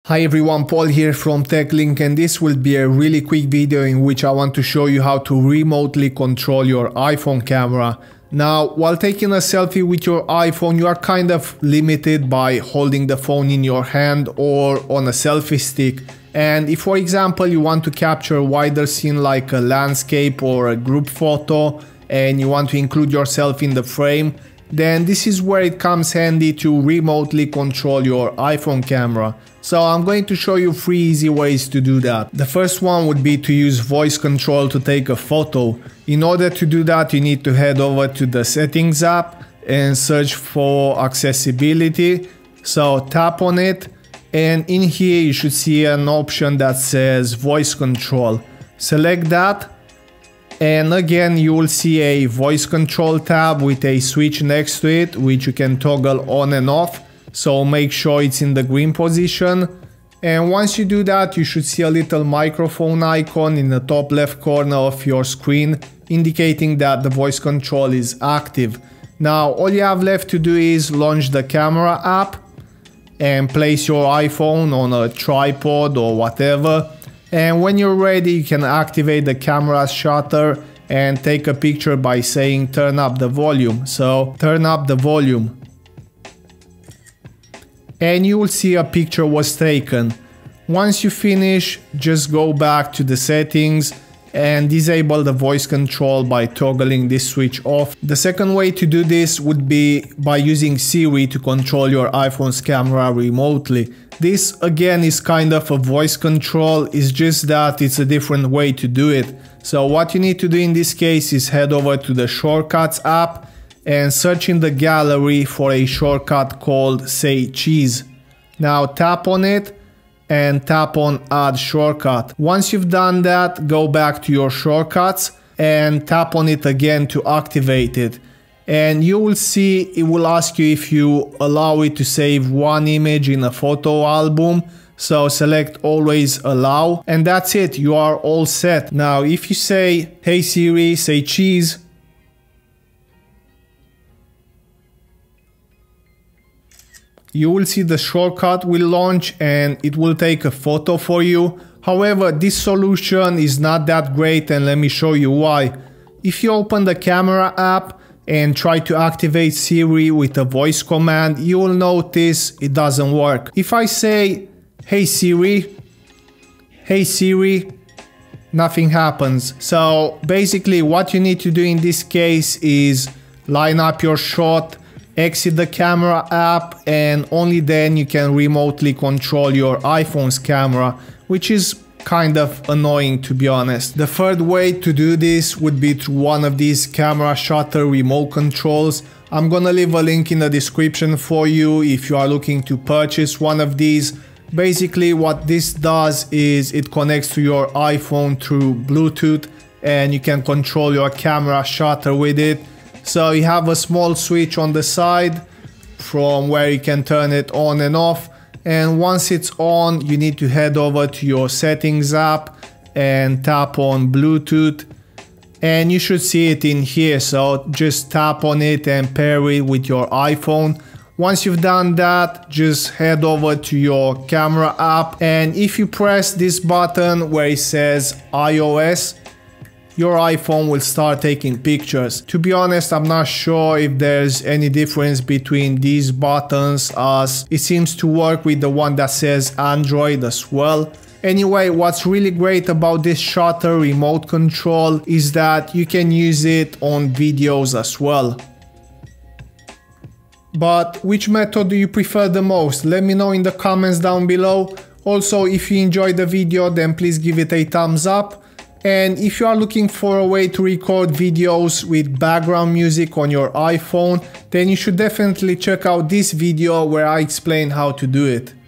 Hi everyone, Paul here from TechLink, and this will be a really quick video in which I want to show you how to remotely control your iPhone camera. Now, while taking a selfie with your iPhone, you are kind of limited by holding the phone in your hand or on a selfie stick. And if, for example, you want to capture a wider scene like a landscape or a group photo and you want to include yourself in the frame, then this is where it comes handy to remotely control your iPhone camera. So I'm going to show you 3 easy ways to do that. The first one would be to use voice control to take a photo. In order to do that, you need to head over to the Settings app and search for accessibility. So tap on it, and in here you should see an option that says voice control. Select that, and again you will see a voice control tab with a switch next to it which you can toggle on and off. So make sure it's in the green position, and once you do that you should see a little microphone icon in the top left corner of your screen indicating that the voice control is active. Now all you have left to do is launch the camera app and place your iPhone on a tripod or whatever, and when you're ready you can activate the camera shutter and take a picture by saying turn up the volume. So turn up the volume, and you will see a picture was taken. Once you finish, just go back to the settings and disable the voice control by toggling this switch off. The second way to do this would be by using Siri to control your iPhone's camera remotely. This again is kind of a voice control, it's just that it's a different way to do it. So what you need to do in this case is head over to the Shortcuts app and search in the gallery for a shortcut called Say Cheese. Now tap on it and tap on Add Shortcut. Once you've done that, go back to your shortcuts and tap on it again to activate it. And you will see it will ask you if you allow it to save one image in a photo album. So select Always Allow, and that's it, you are all set. Now if you say, hey Siri, say cheese, you will see the shortcut will launch and it will take a photo for you. However, this solution is not that great, and let me show you why. If you open the camera app and try to activate Siri with a voice command, you will notice it doesn't work. If I say, hey Siri, nothing happens. So basically what you need to do in this case is line up your shot, exit the camera app, and only then you can remotely control your iPhone's camera, which is kind of annoying to be honest. The third way to do this would be through one of these camera shutter remote controls. I'm gonna leave a link in the description for you if you are looking to purchase one of these. Basically what this does is it connects to your iPhone through Bluetooth and you can control your camera shutter with it. So you have a small switch on the side from where you can turn it on and off, and once it's on you need to head over to your Settings app and tap on Bluetooth, and you should see it in here. So just tap on it and pair it with your iPhone. Once you've done that, just head over to your camera app, and if you press this button where it says iOS, your iPhone will start taking pictures. To be honest, I'm not sure if there's any difference between these buttons, as it seems to work with the one that says Android as well. Anyway, what's really great about this shutter remote control is that you can use it on videos as well. But which method do you prefer the most? Let me know in the comments down below. Also, if you enjoyed the video, then please give it a thumbs up. And if you are looking for a way to record videos with background music on your iPhone, then you should definitely check out this video where I explain how to do it.